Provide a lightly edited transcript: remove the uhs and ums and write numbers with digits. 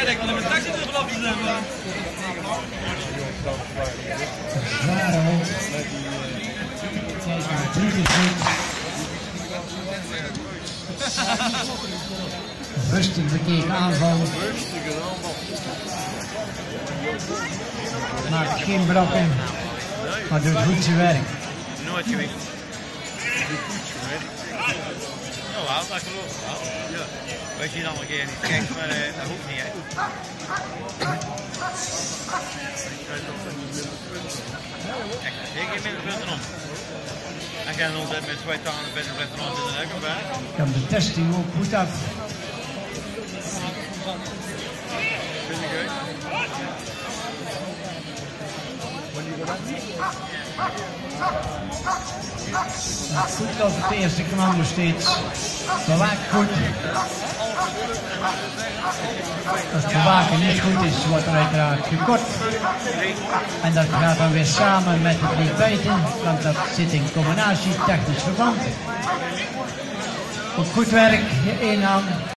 jij denkt dat mijn taxi er vanaf te hebben. Zware hond. Kijk naar Brutus goed. Rustig bekeken aanval. Maakt geen brakken, maar doet goed zijn werk. Nooit geweest. Oh, dat geloof ik wel. Ja. Wij zien allemaal keer niet gek, maar dat hoeft niet, hè. Ik geef minder punten om. En jij dan altijd met 2 tanden best een restaurant in de nek bij. Kan de testing ook goed af. Vind ik uit. Goed als het eerste commando steeds. Bewaakt goed. Als het bewaken niet goed is, wordt er uiteraard gekort. En dat gaat dan weer samen met het niet bijten, want dat zit in combinatie, technisch verband. Ook goed werk, je één hand.